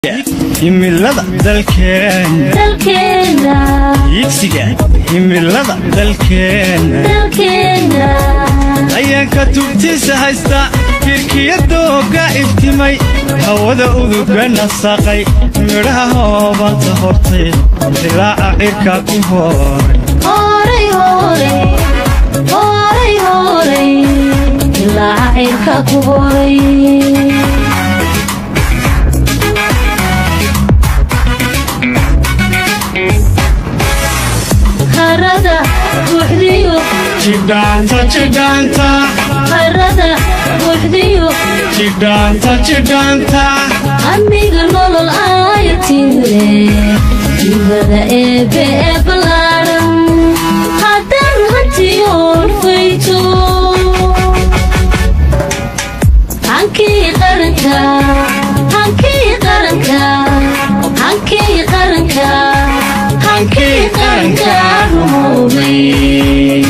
himilada dalkeena yigsiga himilada dalkeena ayaan ka tubtiisa haysta firkiyadooga iftimay hawada uduga nasaqay midhaha hoobanta hortay dilaaca cirka ku horay dilaaca cirka ku horay harada buuxdiyo jidhaanta harada buuxdiyo jidhaanta amiga nolol aayatile jibada eebe balaaran haddaan hantiyoon fayto hankii qaranka rumowday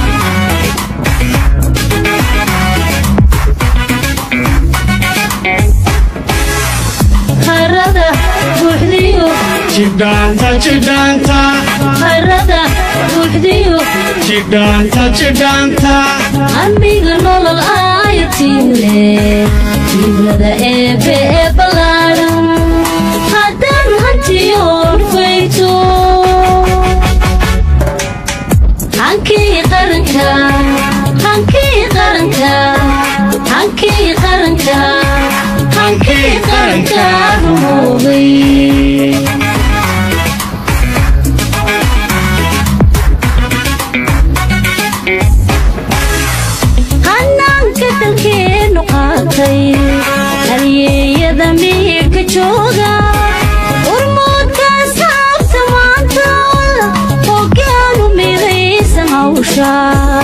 harada buuxdiyo jidhaanta harada buuxdiyo jidhaanta amiga nolol aayatile jibada eebe balaaran haddaan hantiyoon fayto hankii qaranka rumowday hanaanka dalkeenu qaatay halyeeyada miyirka jooga urmoodkaas haabta maanta hoggaanu midaysan hawsha